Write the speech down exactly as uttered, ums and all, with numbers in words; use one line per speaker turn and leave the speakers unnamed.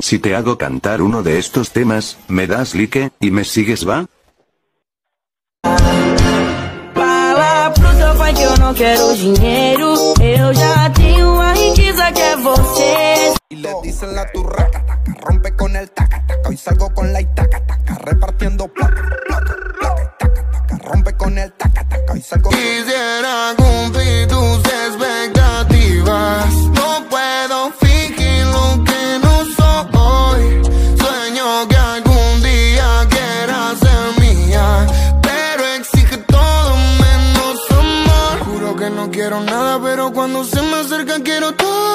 Si te hago cantar uno de estos temas, me das like, y me sigues, ¿va?
Fala pro teu pai que eu não quero dinheiro, eu já tenho a riqueza que é você.
Y le dicen la turraca, taca, rompe con el taca, taca. Hoy salgo con la itaca, taca, repartiendo placa, placa, placa, taca, taca. Rompe con el taca, taca. Hoy salgo. Quisiera cumplir tus expectativas. No puedo fingir lo que no soy. Sueño que algún día quiera ser mía, pero exige todo menos amor. Juro que no quiero nada, pero cuando se me acerca quiero todo.